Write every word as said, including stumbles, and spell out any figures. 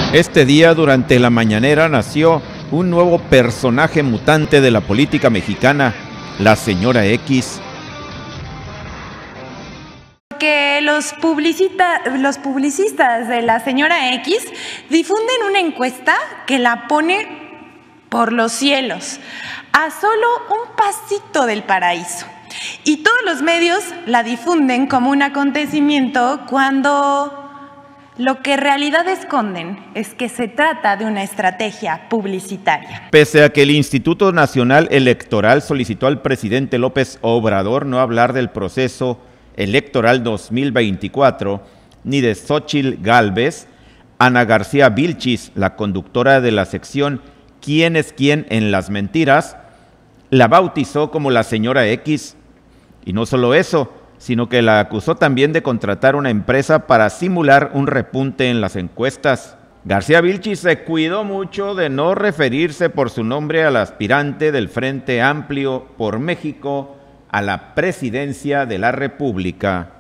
Este día, durante la mañanera, nació un nuevo personaje mutante de la política mexicana, la señora X. Que los, publicita, los publicistas de la señora X difunden una encuesta que la pone por los cielos, a solo un pasito del paraíso. Y todos los medios la difunden como un acontecimiento cuando lo que en realidad esconden es que se trata de una estrategia publicitaria. Pese a que el Instituto Nacional Electoral solicitó al presidente López Obrador no hablar del proceso electoral dos mil veinticuatro, ni de Xóchitl Gálvez, Ana García Vilchis, la conductora de la sección ¿Quién es quién en las mentiras?, la bautizó como la señora X. Y no solo eso, sino que la acusó también de contratar una empresa para simular un repunte en las encuestas. García Vilchis se cuidó mucho de no referirse por su nombre al aspirante del Frente Amplio por México a la presidencia de la República.